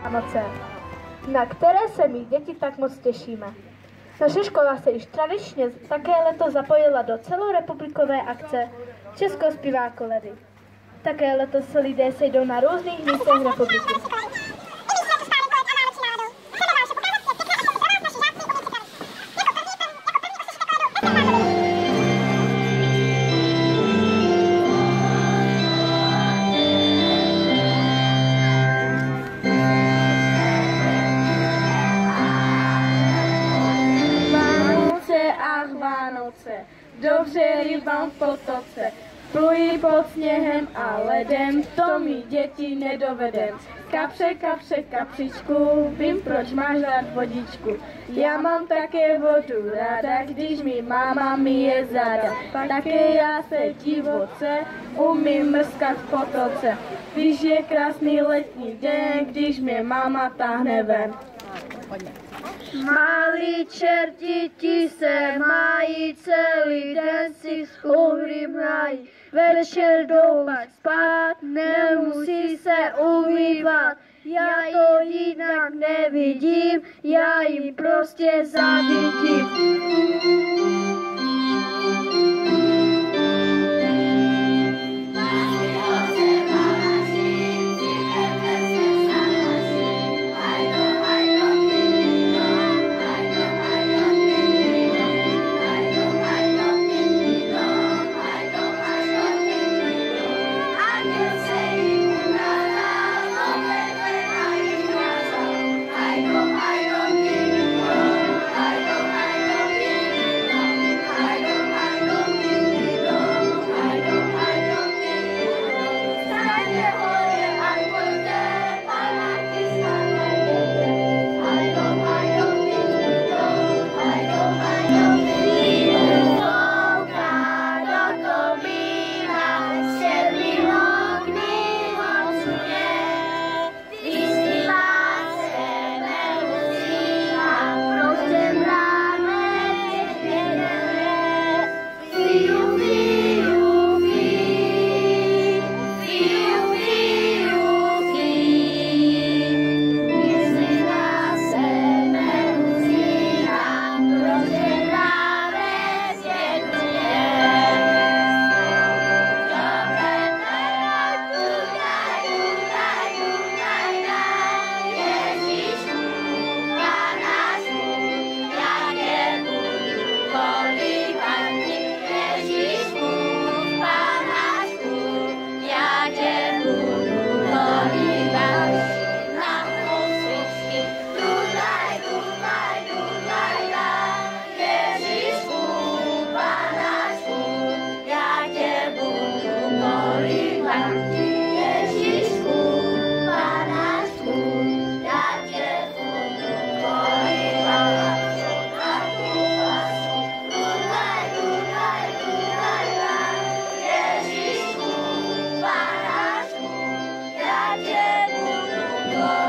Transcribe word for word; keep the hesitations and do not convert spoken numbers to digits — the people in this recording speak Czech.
Vánoce, na které se my děti tak moc těšíme. Naše škola se již tradičně také letos zapojila do celorepublikové akce Česko zpívá koledy. Také letos se lidé sejdou na různých místech republiky. Dobře rybám v potoce, plují pod sněhem a ledem, to mi děti nedovedem. Kapře, kapře, kapřičku, vím, proč máš rád vodičku. Já mám také vodu ráda, když mi máma myje záda. Také já se divoce umím mrskat v potoce, když je krásný letní den, když mě máma táhne ven. Malí čerti ti se mají, celý den si s uhlím hrají. Večer jdou pak spát, nemusí se umývat. Já to jinak nevidím, já jim prostě závidím. Yeah.